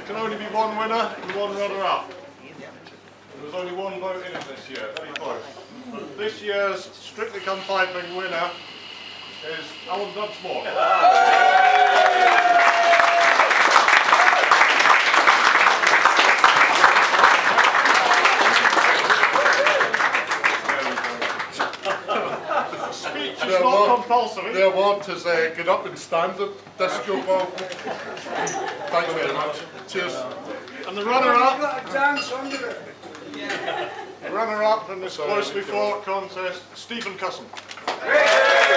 can only be one winner and one runner-up. There was only one vote in it this year, very close. But this year's Strictly Come Piping winner is Alan Dunsmore. Speech is not compulsory. The award is get up and stand at disco ball. Thanks very much. Cheers. And the runner-up. The runner-up in this closely fought contest, Stephen Cusson.